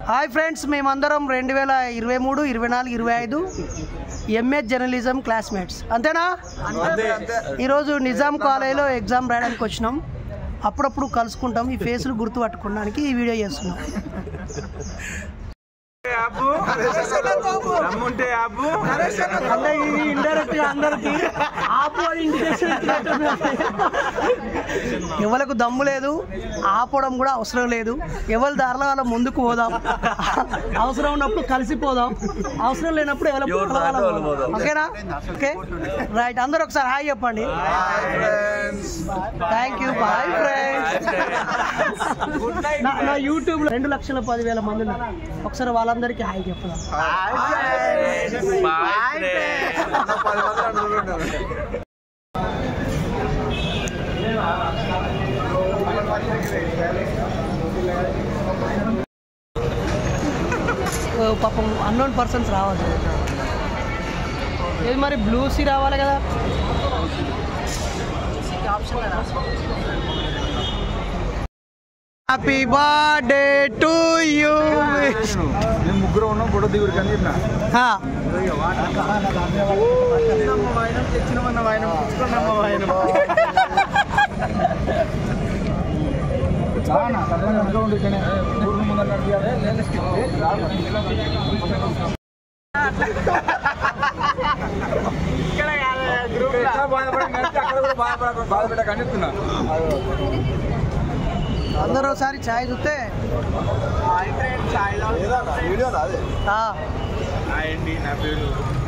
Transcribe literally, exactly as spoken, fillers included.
Hi friends, మేమందరం రెండు వేల ఇరవై మూడు ఇరవై నాలుగు ఇరవై ఐదు ఎంఏ జర్నలిజం క్లాస్మేట్స్ అంతేనా? ఈరోజు నిజాం కాలేజీలో ఎగ్జామ్ రాయడానికి వచ్చినాం. అప్పుడప్పుడు కలుసుకుంటాం. ఈ ఫేసులు గుర్తు పట్టుకోవడానికి ఈ వీడియో చేస్తున్నాం. ఎవరికి దమ్ము లేదు, ఆపడం కూడా అవసరం లేదు. ఎవరి దారిలో వాళ్ళ ముందుకు పోదాం. అవసరం ఉన్నప్పుడు కలిసిపోదాం, అవసరం లేనప్పుడు ఎవరి ఓకేనా? Okay right. అందరూ ఒకసారి హాయ్ చెప్పండి. Thank you. Bye friends. నా యూట్యూబ్ లో రెండు లక్షల పదివేల మంది ఉన్నారు. ఒకసారి వాళ్ళందరికీ హాయ్ చెప్పాలి. పాపం అన్నోన్ పర్సన్స్ రావాలి. ఏది మరి బ్లూ సీ రావాలి కదా. Happy birthday to you. మేము ముగ్గురు ఉన్నాం. ఫోటో దిగురు కానీ తెచ్చినమన్న వాయనం పుచ్చుకున్నమ్మ వాయనం బాధపడకండి చెప్తున్నా. అందరూ ఒకసారి ఛాయ్ చూస్తే వీడియో అండి. నా పేరు